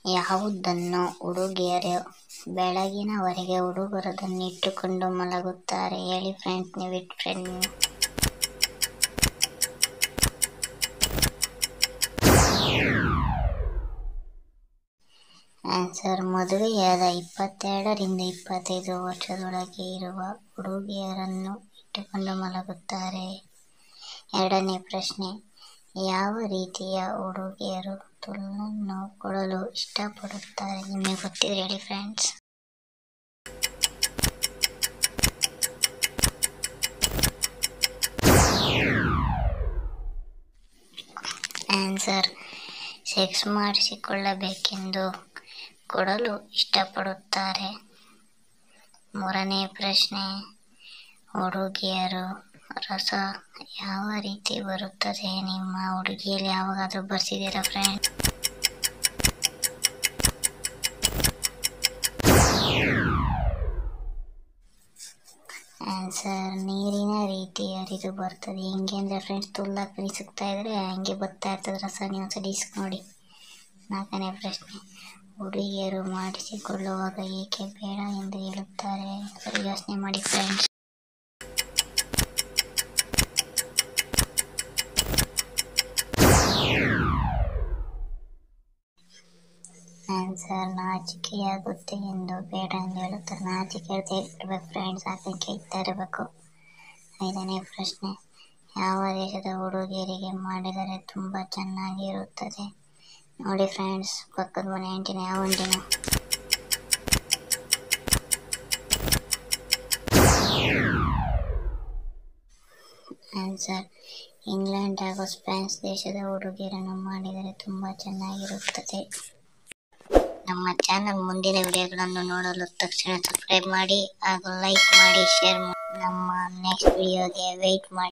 ಯಾವುದನ್ನು ಹುಡುಗಿಯರು ಬೆಳಗಿನವರೆಗೆ ಹುಡುಗರದನ್ನು ಇಟ್ಟುಕೊಂಡು ಮಲಗುತ್ತಾರೆ? ಹೇಳಿ ಫ್ರೆಂಡ್ಸ್, ನೀವು ಫ್ರೆಂಡ್. ಆನ್ಸರ್: ಮದುವೆಯಾದ 22 ರಿಂದ 25 ವರ್ಷದೊಳಗೆ ಇರುವ ಹುಡುಗಿಯರನ್ನು ಇಟ್ಟುಕೊಂಡು ಮಲಗುತ್ತಾರೆ. ಎರಡನೇ ಪ್ರಶ್ನೆ: ಯಾವ ರೀತಿಯ ಹುಡುಗಿಯರು ತುಲ್ಲನ್ನು ಕೊಡಲು ಇಷ್ಟಪಡುತ್ತಾರೆ? ನಿಮಗೆ ಗೊತ್ತಿದ್ರೆ ಹೇಳಿ ಫ್ರೆಂಡ್ಸ್. ಆನ್ಸರ್: ಸೆಕ್ಸ್ ಮಾಡಿಸಿಕೊಳ್ಳಬೇಕೆಂದು ಕೊಡಲು ಇಷ್ಟಪಡುತ್ತಾರೆ. ಮೂರನೇ ಪ್ರಶ್ನೆ: ಹುಡುಗಿಯರು ರಸ ಯಾವ ರೀತಿ ಬರುತ್ತದೆ? ನಿಮ್ಮ ಹುಡುಗಿಯಲ್ಲಿ ಯಾವಾಗಾದ್ರೂ ಬರ್ಸಿದ್ದೀರಾ ಫ್ರೆಂಡ್? ಆನ್ಸರ್: ನೀರಿನ ರೀತಿ ಹರಿದು ಬರ್ತದೆ. ಹಿಂಗೆ ಅಂದರೆ ಫ್ರೆಂಡ್ಸ್, ತುಲ್ಲ ಕಲಿಸುತ್ತಾ ಇದ್ರೆ ಹಂಗೆ ಬರ್ತಾ ಇರ್ತದೆ ರಸ. ನೀವು ಸಡಿಸ್ ನೋಡಿ. ನಾಲ್ಕನೇ ಪ್ರಶ್ನೆ: ಹುಡುಗಿಯರು ಮಾಡಿಸಿಕೊಳ್ಳುವಾಗ ಏಕೆ ಬೇಡ ಎಂದು ಹೇಳುತ್ತಾರೆ? ಯೋಚನೆ ಮಾಡಿ ಫ್ರೆಂಡ್ಸ್. ಆನ್ಸರ್: ನಾಚಿಕೆಯಾಗುತ್ತೆ ಎಂದು ಬೇಡ ಎಂದು ಹೇಳುತ್ತಾರೆ. ನಾಚಿಕೆ ಇರಬೇಕು ಫ್ರೆಂಡ್ಸ್, ಹಾಕಕ್ಕೆ ಇರ್ತಾ ಇರಬೇಕು. ಐದನೇ ಪ್ರಶ್ನೆ: ಯಾವ ದೇಶದ ಹುಡುಗಿಯರಿಗೆ ಮಾಡಿದರೆ ತುಂಬಾ ಚೆನ್ನಾಗಿರುತ್ತದೆ? ನೋಡಿ ಫ್ರೆಂಡ್ಸ್, ಪಕ್ಕದ ಮನೆ ಆಂಟಿನ. ಯಾವ ಆಂಟಿನ? ಆನ್ಸರ್: ಇಂಗ್ಲೆಂಡ್ ಹಾಗೂ ಸ್ಪೇನ್ ದೇಶದ ಹುಡುಗಿಯರನ್ನು ಮಾಡಿದರೆ ತುಂಬಾ ಚೆನ್ನಾಗಿರುತ್ತದೆ. ನಮ್ಮ ಚಾನಲ್ ಮುಂದಿನ ವಿಡಿಯೋಗಳನ್ನು ನೋಡಲು ತಕ್ಷಣ ಸಬ್ಸ್ಕ್ರೈಬ್ ಮಾಡಿ ಹಾಗೂ ಲೈಕ್ ಮಾಡಿ, ಶೇರ್ ಮಾಡಿ. ನಮ್ಮ ನೆಕ್ಸ್ಟ್ ವಿಡಿಯೋಗೆ ವೇಟ್ ಮಾಡಿ.